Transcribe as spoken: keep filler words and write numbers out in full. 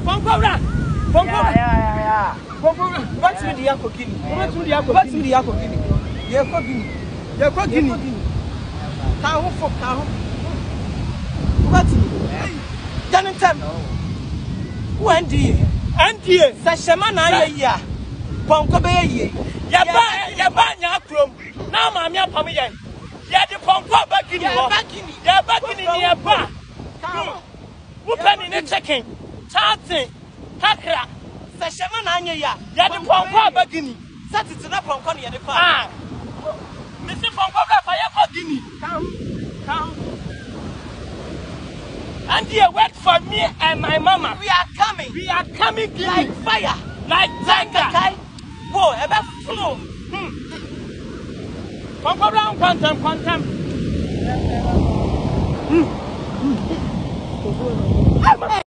Pompora. Pompora. Yeah, yeah, yeah. Pompora. What's with the Yako Guinea? What's with the Yako? What's with the Yako Guinea? Yako Guinea. Yako Guinea. How for cow? What's it? Jonathan. When do you? N D A. Sashamana ya. Ponkobe ye. Yaba, yaba, yakrom. Now, mamma, Pamian. Yet the Ponko back in your back in your back in your bar. Whooping in the chicken. Tarting. Takra. Sashamana ya. Yet the Ponko back in. Sat it up on Conny at the farm. Mister Ponko, fire for Guinea. Come, come. And you wait for me and my mama. We are coming. We are coming like fire. Like tiger. Whoa, ever flow. Hmm. Come around, quantum, quantum. Hmm.